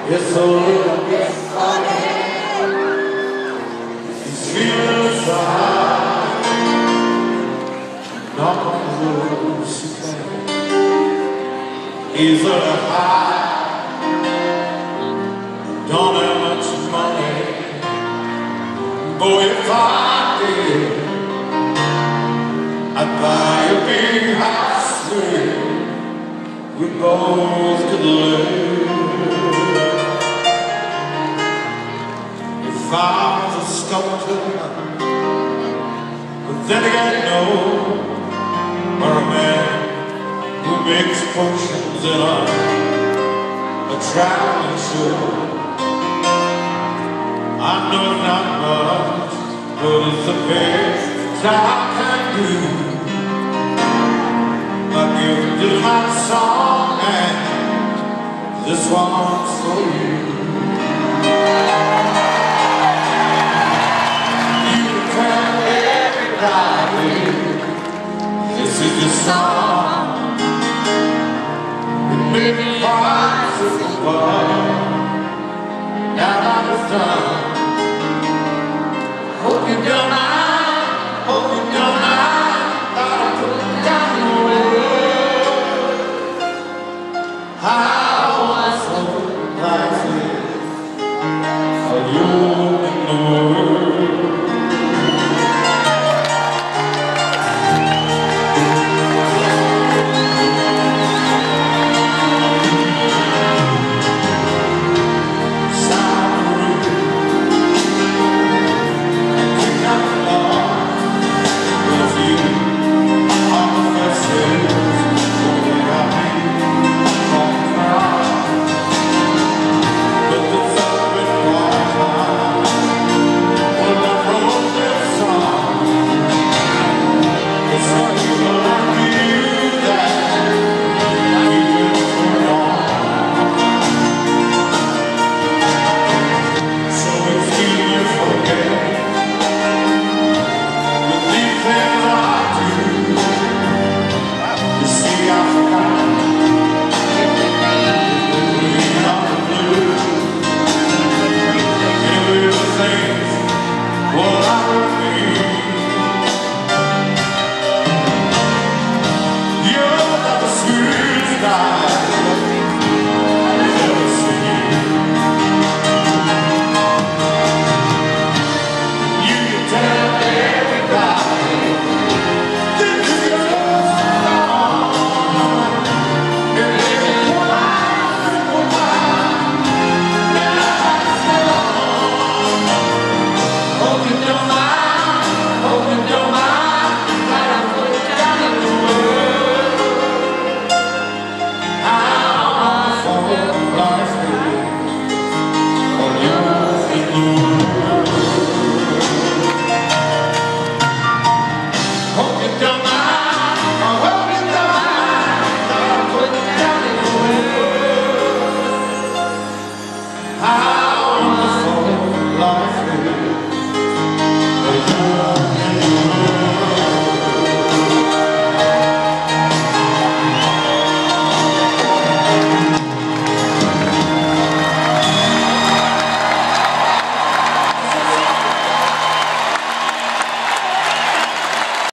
It's so little, it's feeling so high. Knock on the door, she came. He's a high, don't have much money. Boy, if I did, I'd buy a big house where we both could live. If I was a sculptor, but then again, no, or a man who makes potions in a traveling show. I know not much, but it's the best I can do. I give you my song, and this one's for you. You tell everybody this is your song. It made me cry so far. Now that it's done, hope you don't mind, hope you don't mind that I put it down the road. How I so priceless are you in the world. Don't